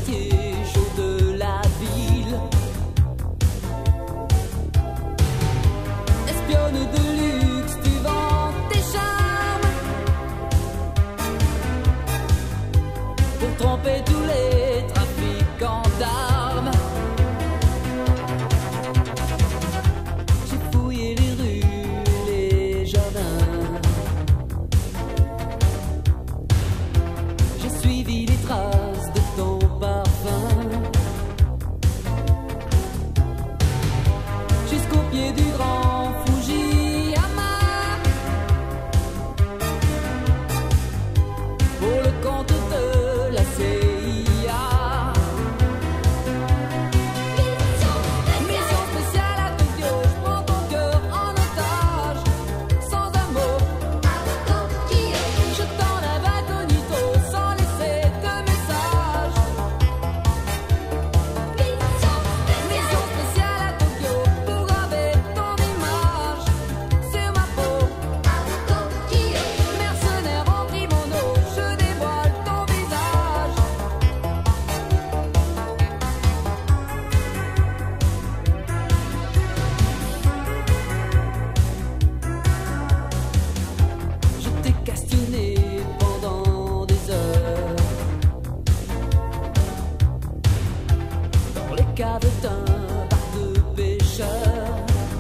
quartier chaud de la ville. Espionne de luxe, tu vends tes charmes pour tromper tous les trafiquants d'armes. J'ai fouillé les rues, les jardins. J'ai suivi les traces de ton parfum jusqu'au pied du grand Fujiyama. Pour le compte de la CIA. Mission spéciale à Tokyo, je prends ton cœur en otage, sans un mot. Je t'en lave incognito, sans laisser de message. Mission spéciale à Tokyo, pour graver ton image sur ma peau. Mercenaire en kimono, je dévoile ton visage. Je t'ai questionné pendant des heures dans les caves d'un bar de pêcheurs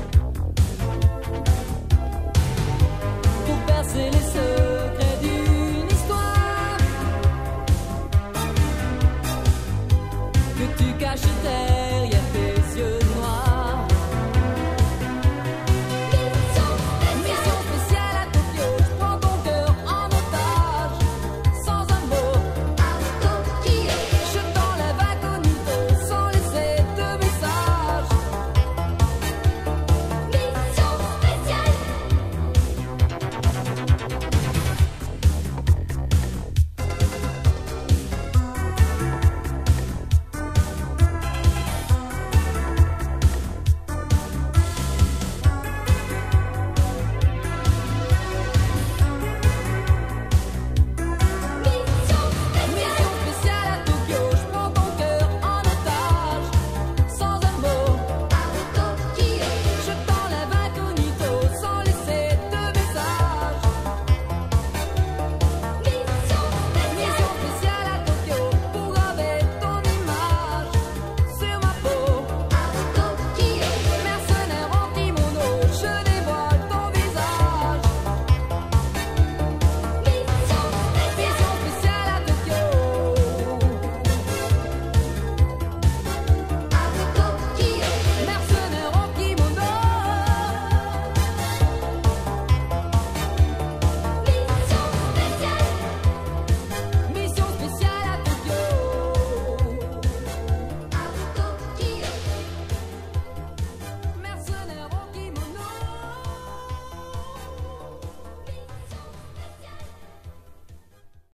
pour percer les secrets d'une histoire que tu caches